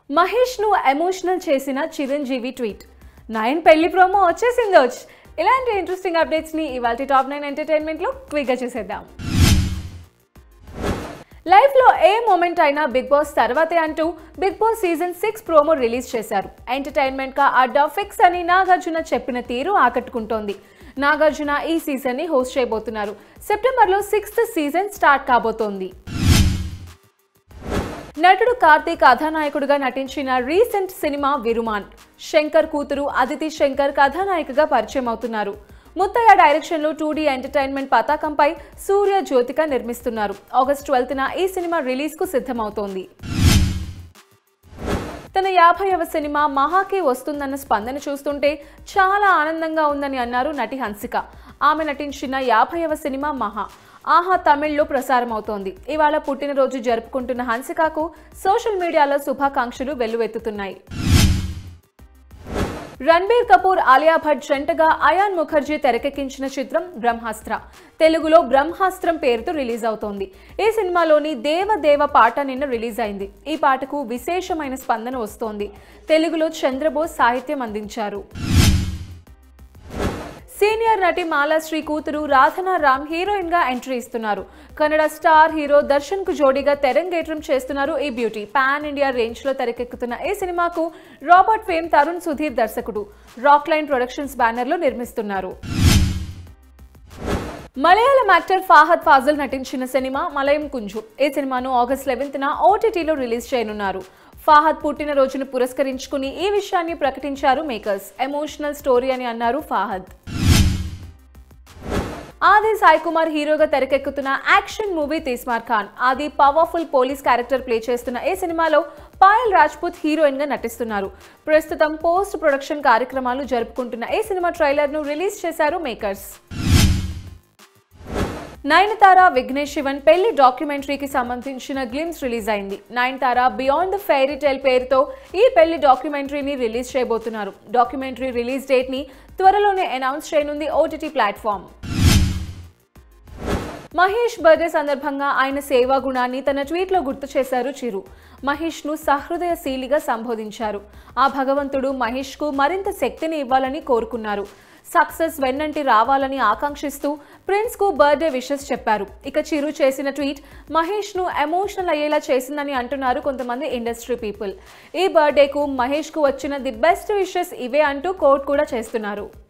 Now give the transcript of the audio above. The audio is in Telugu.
మహేష్ ను ఎమోషనల్ చేసిన చిరంజీవి ట్వీట్. నయన్ పెళ్లి ప్రోమో వచ్చేసిందోచ్. ఇలాంటి ఇంట్రెస్టింగ్ అప్డేట్స్ ని ఇవాల్టి టాప్ 9 ఎంటర్టైన్మెంట్ లో క్విక్ గా చూసేద్దాం. లైఫ్ లో ఏ మూమెంట్ అయినా బిగ్ బాస్ తర్వాతే అంటూ big boss season 6 promo release చేశారు. ఎంటర్టైన్మెంట్ కా అడ్డా ఫిక్స్ అని నాగార్జున చెప్పిన తీరు ఆకట్టుకుంటోంది. నాగార్జున ఈ సీజన్ ని హోస్ట్ చేయబోతున్నారు. సెప్టెంబర్ లో 6th సీజన్ స్టార్ట్ కాబోతోంది. నటుడు కార్తీక్ కథానాయకుడిగా నటించిన రీసెంట్ సినిమా విరుమాన్. శంకర్ కూతురు అదితి శంకర్ కథానాయికగా పరిచయం అవుతున్నారు. ముత్తయ్య డైరెక్షన్ లో 2D ఎంటర్టైన్మెంట్ పతాకంపై సూర్య జ్యోతిక నిర్మిస్తున్నారు. ఆగస్ట్ 12న ఈ సినిమా రిలీజ్ కు సిద్ధమవుతోంది. తన 50వ సినిమా మహాకి వస్తుందన్న స్పందన చూస్తుంటే చాలా ఆనందంగా ఉందని అన్నారు నటి హన్సిక. ఆమె నటించిన 50వ సినిమా మహా ఆహా తమిళ్లో ప్రసారం అవుతోంది. ఇవాళ పుట్టినరోజు జరుపుకుంటున్న హన్సికకు సోషల్ మీడియాలో శుభాకాంక్షలు వెల్లువెత్తుతున్నాయి. రణబీర్ కపూర్ ఆలియా భట్ జంటగా అయాన్ ముఖర్జీ తెరకెక్కించిన చిత్రం బ్రహ్మాస్త్ర తెలుగులో బ్రహ్మాస్త్రం పేరుతో రిలీజ్ అవుతోంది. ఈ సినిమాలోని దేవదేవ పాట నిన్న రిలీజ్ అయింది. ఈ పాటకు విశేషమైన స్పందన వస్తోంది. తెలుగులో చంద్రబోస్ సాహిత్యం అందించారు. సీనియర్ నటి మాలాశ్రీ కూతురు రాధనా రామ్ హీరోయిన్ గా ఎంట్రీ ఇస్తున్నారు. కన్నడ స్టార్ హీరో దర్శన్ కు జోడీగా తెరంగేట్రం చేస్తున్నారు ఈ బ్యూటీ. పాన్ ఇండియా రేంజ్ లో తెరకెక్కుతున్న ఈ సినిమాకు రాబర్ట్ ఫేమ్ తరుణ్ సుధీర్ దర్శకుడు. రాక్ లైన్ ప్రొడక్షన్స్ బ్యానర్ లో నిర్మిస్తున్నారు. మలయాళం యాక్టర్ ఫాహద్ ఫాజిల్ నటించిన సినిమా మలయం కుంజు. ఈ సినిమాను ఆగస్ట్ 11న ఓటీటీలో రిలీజ్ చేయనున్నారు. ఫాహద్ పుట్టినరోజును పురస్కరించుకుని ఈ విషయాన్ని ప్రకటించారు మేకర్స్. ఎమోషనల్ స్టోరీ అని అన్నారు ఫాహద్. ఆది సాయి కుమార్ హీరోగా తెరకెక్కుతున్న యాక్షన్ మూవీ తీస్మార్ ఖాన్. ఆది పవర్ఫుల్ పోలీస్ క్యారెక్టర్ ప్లే చేస్తున్న ఈ సినిమాలో పాయల్ రాజ్పుత్ హీరోయిన్ గా నటిస్తున్నారు. ప్రస్తుతం పోస్ట్ ప్రొడక్షన్ కార్యక్రమాలు జరుపుకుంటున్న ఈ సినిమా ట్రైలర్ ను రిలీజ్ చేశారు మేకర్స్. నయనతార విఘ్నేష్ శివన్ పెళ్లి డాక్యుమెంటరీకి సంబంధించిన గ్లిమ్స్ రిలీజ్ అయింది. Nayanthara beyond the fairy tale పేరుతో ఈ పెళ్లి డాక్యుమెంటరీని రిలీజ్ చేయబోతున్నారు. డాక్యుమెంటరీ రిలీజ్ డేట్ ని త్వరలోనే అనౌన్స్ చేయనుంది ఓటీటీ ప్లాట్ఫామ్. మహేష్ బర్త్డే సందర్భంగా ఆయన సేవా గుణాన్ని తన ట్వీట్లో గుర్తు చేశారు చిరు. మహేష్ ను సహృదయశీలిగా సంబోధించారు. ఆ భగవంతుడు మహేష్ కు మరింత శక్తిని ఇవ్వాలని కోరుకున్నారు. సక్సెస్ వెన్నంటి రావాలని ఆకాంక్షిస్తూ ప్రిన్స్ కు బర్త్డే విషెస్ చెప్పారు. ఇక చిరు చేసిన ట్వీట్ మహేష్ ను ఎమోషనల్ అయ్యేలా చేసిందని అంటున్నారు కొంతమంది ఇండస్ట్రీ పీపుల్. ఈ బర్త్డేకు మహేష్ కు వచ్చిన ది బెస్ట్ విషెస్ ఇవే అంటూ కోట్ కూడా చేస్తున్నారు.